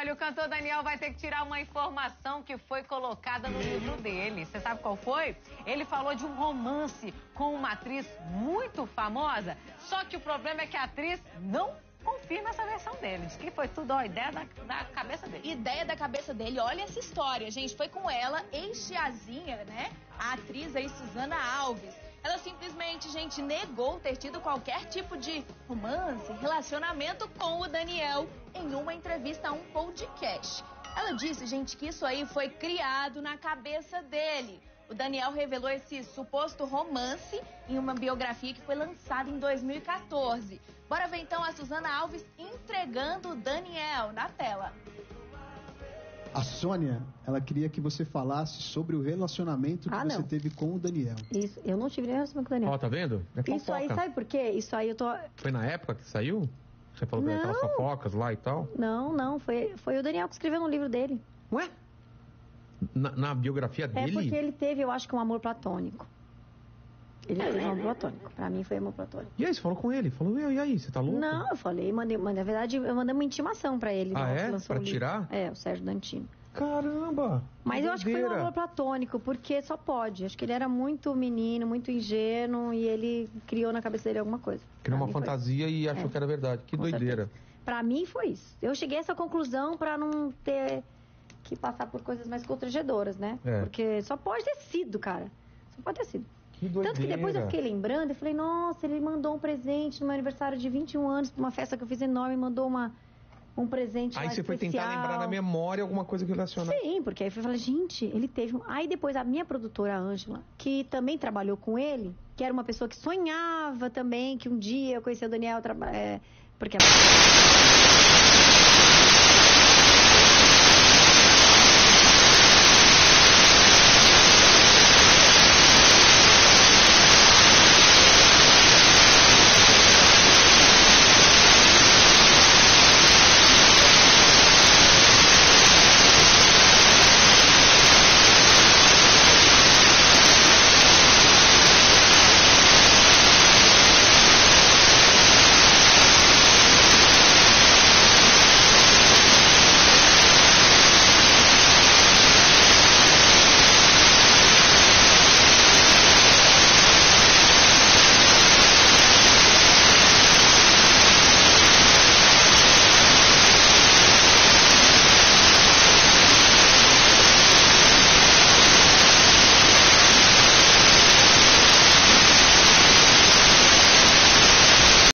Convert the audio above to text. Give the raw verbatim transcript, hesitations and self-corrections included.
Olha, o cantor Daniel vai ter que tirar uma informação que foi colocada no livro dele. Você sabe qual foi? Ele falou de um romance com uma atriz muito famosa, só que o problema é que a atriz não confirma essa versão dele. Diz que foi tudo, ó, ideia da, da cabeça dele. Ideia da cabeça dele. Olha essa história, gente. Foi com ela, ex-tiazinha, né? A atriz aí, Susana Alves. Ela simplesmente, gente, negou ter tido qualquer tipo de romance, relacionamento com o Daniel em uma entrevista a um podcast. Ela disse, gente, que isso aí foi criado na cabeça dele. O Daniel revelou esse suposto romance em uma biografia que foi lançada em dois mil e quatorze. Bora ver então a Susana Alves entregando o Daniel na tela. A Sônia, ela queria que você falasse sobre o relacionamento que ah, você não. teve com o Daniel. Isso, eu não tive nenhum relacionamento com o Daniel. Ó, tá vendo? É fofoca. Isso aí, sabe por quê? Isso aí eu tô... Foi na época que saiu? Você falou Não. daquelas fofocas lá e tal? Não, não, foi, foi o Daniel que escreveu no livro dele. Ué? Na, na biografia dele? É porque ele teve, eu acho que um amor platônico. Ele teve um amor platônico. Pra mim foi amor platônico. E aí, você falou com ele? Falou, e aí, você tá louco? Não, eu falei, mandei, mandei, na verdade, eu mandei uma intimação pra ele. Ah, nossa, é? lançou Pra o livro. tirar? É, o Sérgio Dantino. Caramba! Mas que eu acho que foi um doideira. amor platônico, porque só pode. Acho que ele era muito menino, muito ingênuo, e ele criou na cabeça dele alguma coisa. Criou Pra uma mim foi fantasia e achou É. que era verdade. Que Com doideira. certeza. Pra mim foi isso. Eu cheguei a essa conclusão pra não ter que passar por coisas mais constrangedoras, né? É. Porque só pode ter sido, cara. Só pode ter sido. Que doideira. Tanto que depois eu fiquei lembrando, eu falei, nossa, ele mandou um presente no meu aniversário de vinte e um anos, pra uma festa que eu fiz enorme, mandou uma, um presente Aí lá você foi especial. tentar lembrar na memória alguma coisa que relaciona. Sim, porque aí eu falei, gente, ele teve um... Aí depois a minha produtora, a Ângela, que também trabalhou com ele, que era uma pessoa que sonhava também, que um dia eu conhecia o Daniel, traba... é... porque...